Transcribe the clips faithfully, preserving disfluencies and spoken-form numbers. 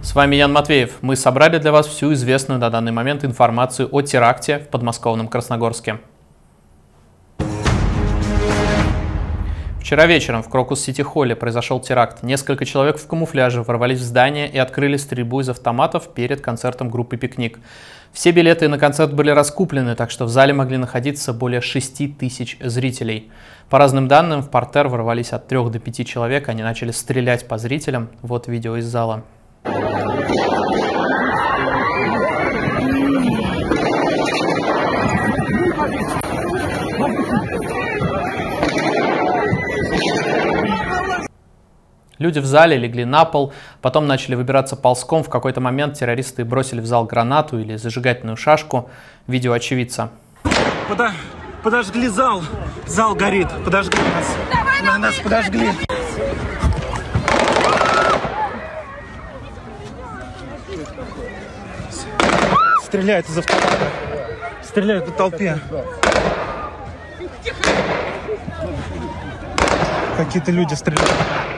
С вами Ян Матвеев. Мы собрали для вас всю известную на данный момент информацию о теракте в подмосковном Красногорске. Вчера вечером в Крокус-Сити-Холле произошел теракт. Несколько человек в камуфляже ворвались в здание и открыли стрельбу из автоматов перед концертом группы «Пикник». Все билеты на концерт были раскуплены, так что в зале могли находиться более шести тысяч зрителей. По разным данным, в партер ворвались от трёх до пяти человек, они начали стрелять по зрителям. Вот видео из зала. Люди в зале легли на пол, потом начали выбираться ползком. В какой-то момент террористы бросили в зал гранату или зажигательную шашку. Видео очевидца. Подо... Подожгли зал. Зал горит. Подожгли нас. Давай, нас подожгли. Стреляют из автомата. Стреляют по толпе. Какие-то люди стреляют.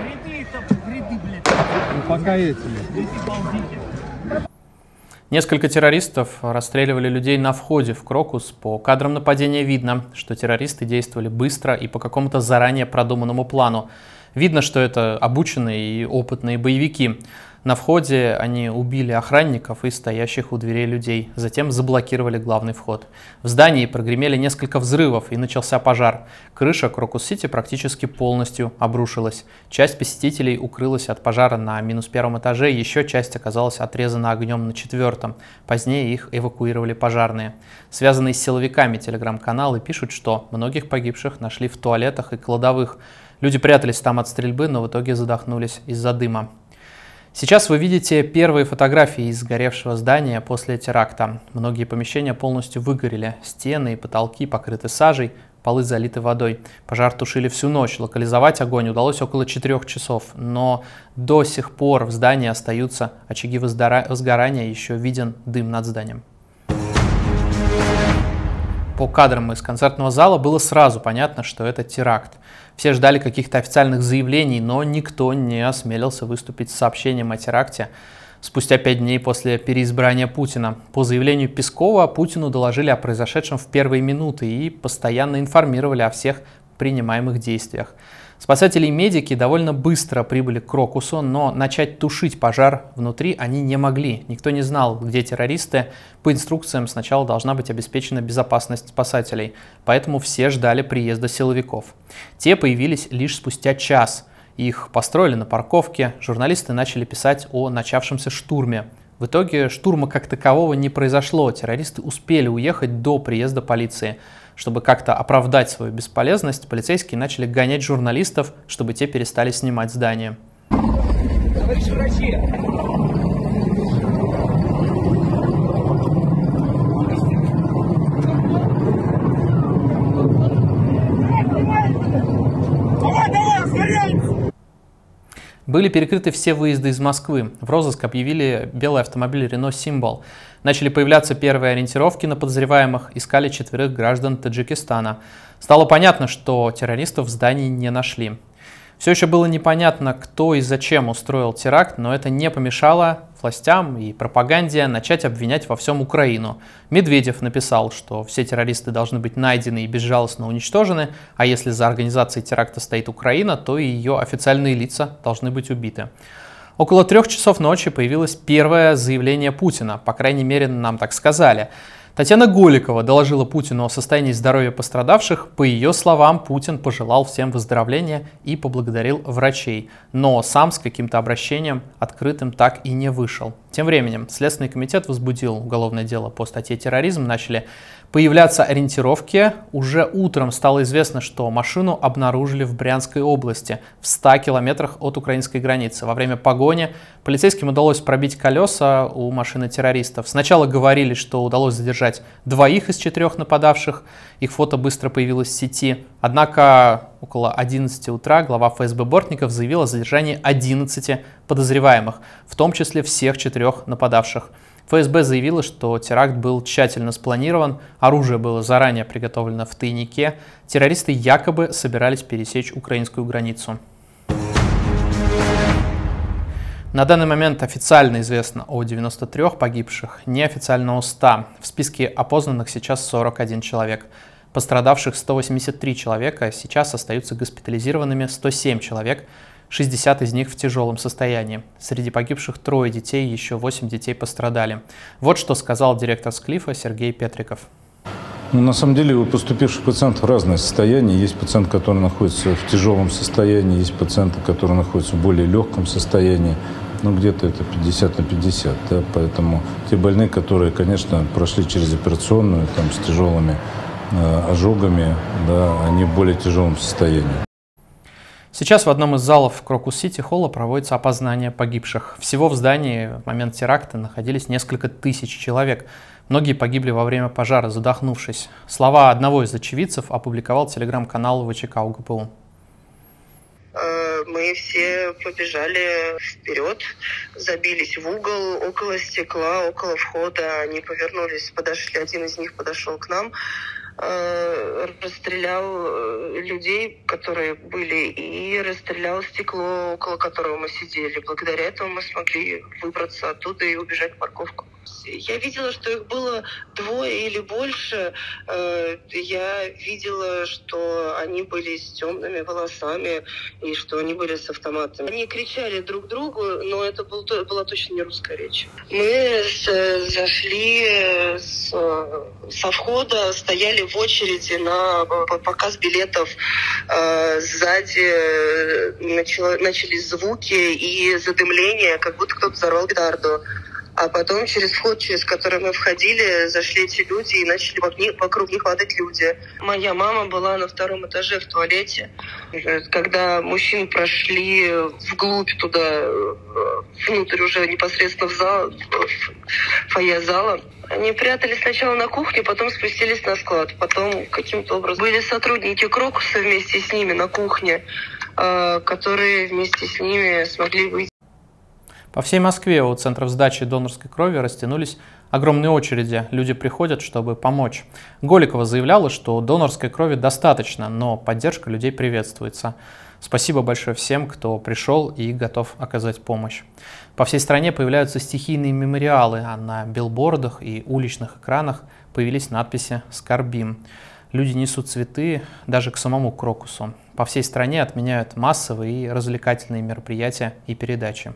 Несколько террористов расстреливали людей на входе в Крокус. По кадрам нападения видно, что террористы действовали быстро и по какому-то заранее продуманному плану. Видно, что это обученные и опытные боевики. На входе они убили охранников и стоящих у дверей людей, затем заблокировали главный вход. В здании прогремели несколько взрывов и начался пожар. Крыша Крокус-Сити практически полностью обрушилась. Часть посетителей укрылась от пожара на минус первом этаже, еще часть оказалась отрезана огнем на четвертом. Позднее их эвакуировали пожарные. Связанные с силовиками телеграм-каналы пишут, что многих погибших нашли в туалетах и кладовых. Люди прятались там от стрельбы, но в итоге задохнулись из-за дыма. Сейчас вы видите первые фотографии из сгоревшего здания после теракта. Многие помещения полностью выгорели, стены и потолки покрыты сажей, полы залиты водой. Пожар тушили всю ночь, локализовать огонь удалось около четырёх часов, но до сих пор в здании остаются очаги возгорания, еще виден дым над зданием. По кадрам из концертного зала было сразу понятно, что это теракт. Все ждали каких-то официальных заявлений, но никто не осмелился выступить с сообщением о теракте спустя пять дней после переизбрания Путина. По заявлению Пескова, Путину доложили о произошедшем в первые минуты и постоянно информировали о всех принимаемых действиях. Спасатели и медики довольно быстро прибыли к Крокусу, но начать тушить пожар внутри они не могли. Никто не знал, где террористы. По инструкциям сначала должна быть обеспечена безопасность спасателей, поэтому все ждали приезда силовиков. Те появились лишь спустя час. Их построили на парковке, журналисты начали писать о начавшемся штурме. В итоге штурма как такового не произошло, террористы успели уехать до приезда полиции. Чтобы как-то оправдать свою бесполезность, полицейские начали гонять журналистов, чтобы те перестали снимать здание. Товарищи врачи! Были перекрыты все выезды из Москвы. В розыск объявили белый автомобиль Renault Symbol. Начали появляться первые ориентировки на подозреваемых, искали четверых граждан Таджикистана. Стало понятно, что террористов в здании не нашли. Все еще было непонятно, кто и зачем устроил теракт, но это не помешало властям и пропаганде начать обвинять во всем Украину. Медведев написал, что все террористы должны быть найдены и безжалостно уничтожены, а если за организацией теракта стоит Украина, то и ее официальные лица должны быть убиты. Около трех часов ночи появилось первое заявление Путина, по крайней мере, нам так сказали. Татьяна Голикова доложила Путину о состоянии здоровья пострадавших. По ее словам, Путин пожелал всем выздоровления и поблагодарил врачей, но сам с каким-то обращением открытым так и не вышел. Тем временем Следственный комитет возбудил уголовное дело по статье «Терроризм», начали появляться ориентировки. Уже утром стало известно, что машину обнаружили в Брянской области, в ста километрах от украинской границы. Во время погони полицейским удалось пробить колеса у машины террористов. Сначала говорили, что удалось задержать двоих из четырех нападавших. Их фото быстро появилось в сети. Однако около одиннадцати утра глава эф эс бэ Бортников заявил о задержании одиннадцати подозреваемых, в том числе всех четырех нападавших. эф эс бэ заявила, что теракт был тщательно спланирован, оружие было заранее приготовлено в тайнике, террористы якобы собирались пересечь украинскую границу. На данный момент официально известно о девяноста трёх погибших, неофициально о ста. В списке опознанных сейчас сорок один человек. Пострадавших сто восемьдесят три человека, сейчас остаются госпитализированными сто семь человек, шестьдесят из них в тяжелом состоянии. Среди погибших трое детей, еще восемь детей пострадали. Вот что сказал директор Склифа Сергей Петриков. Ну, на самом деле у поступивших пациентов разное состояние. Есть пациенты, которые находятся в тяжелом состоянии, есть пациенты, которые находятся в более легком состоянии. Ну, где-то это пятьдесят на пятьдесят. Да? Поэтому те больные, которые, конечно, прошли через операционную, там, с тяжелыми э, ожогами, да, они в более тяжелом состоянии. Сейчас в одном из залов Крокус-Сити-холла проводится опознание погибших. Всего в здании в момент теракта находились несколько тысяч человек. Многие погибли во время пожара, задохнувшись. Слова одного из очевидцев опубликовал телеграм-канал ВЧК УГПУ. Мы все побежали вперед, забились в угол, около стекла, около входа. Они повернулись, подошли, один из них подошел к нам, расстрелял людей, которые были, и расстрелял стекло, около которого мы сидели. Благодаря этому мы смогли выбраться оттуда и убежать в парковку. Я видела, что их было двое или больше. Я видела, что они были с темными волосами и что они были с автоматами. Они кричали друг другу, но это был, была точно не русская речь. Мы зашли с, со входа, стояли в очереди на показ билетов. Сзади начало, начались звуки и задымление, как будто кто-то взорвал петарду. А потом через вход, через который мы входили, зашли эти люди и начали вокруг них падать люди. Моя мама была на втором этаже в туалете. Когда мужчины прошли вглубь туда, внутрь уже непосредственно в зал, в фойе зала, они прятались сначала на кухне, потом спустились на склад. Потом каким-то образом были сотрудники Крокуса вместе с ними на кухне, которые вместе с ними смогли выйти. По всей Москве у центров сдачи донорской крови растянулись огромные очереди. Люди приходят, чтобы помочь. Голикова заявляла, что донорской крови достаточно, но поддержка людей приветствуется. Спасибо большое всем, кто пришел и готов оказать помощь. По всей стране появляются стихийные мемориалы, а на билбордах и уличных экранах появились надписи «Скорбим». Люди несут цветы даже к самому Крокусу. По всей стране отменяют массовые и развлекательные мероприятия и передачи.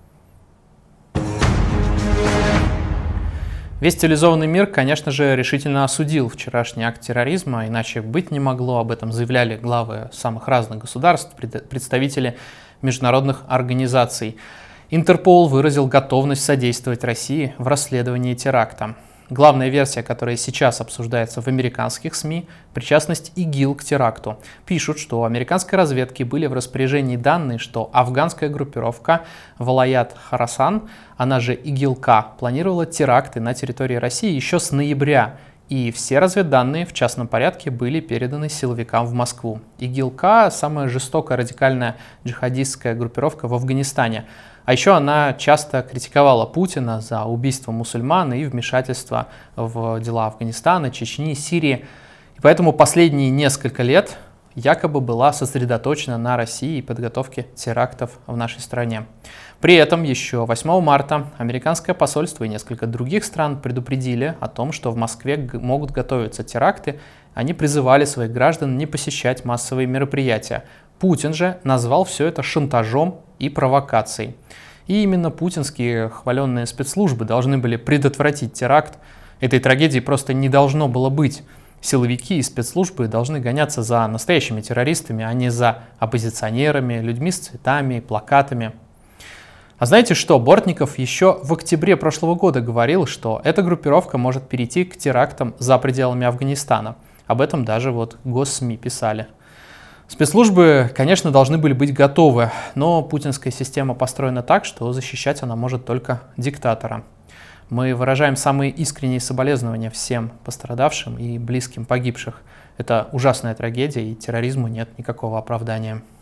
Весь цивилизованный мир, конечно же, решительно осудил вчерашний акт терроризма, иначе быть не могло. Об этом заявляли главы самых разных государств, представители международных организаций. Интерпол выразил готовность содействовать России в расследовании теракта. Главная версия, которая сейчас обсуждается в американских СМИ, причастность ИГИЛ к теракту. Пишут, что у американской разведки были в распоряжении данные, что афганская группировка Валаят Хорасан, она же ИГИЛ-К, планировала теракты на территории России еще с ноября. И все разведданные в частном порядке были переданы силовикам в Москву. ИГИЛ-К – самая жестокая радикальная джихадистская группировка в Афганистане. А еще она часто критиковала Путина за убийство мусульман и вмешательство в дела Афганистана, Чечни, Сирии. И поэтому последние несколько лет якобы была сосредоточена на России и подготовке терактов в нашей стране. При этом еще восьмого марта американское посольство и несколько других стран предупредили о том, что в Москве могут готовиться теракты. Они призывали своих граждан не посещать массовые мероприятия. Путин же назвал все это шантажом и провокацией. И именно путинские хваленные спецслужбы должны были предотвратить теракт. Этой трагедии просто не должно было быть. Силовики и спецслужбы должны гоняться за настоящими террористами, а не за оппозиционерами, людьми с цветами, плакатами. А знаете что? Бортников еще в октябре прошлого года говорил, что эта группировка может перейти к терактам за пределами Афганистана. Об этом даже вот госсми писали. Спецслужбы, конечно, должны были быть готовы, но путинская система построена так, что защищать она может только диктатора. Мы выражаем самые искренние соболезнования всем пострадавшим и близким погибших. Это ужасная трагедия, и терроризму нет никакого оправдания.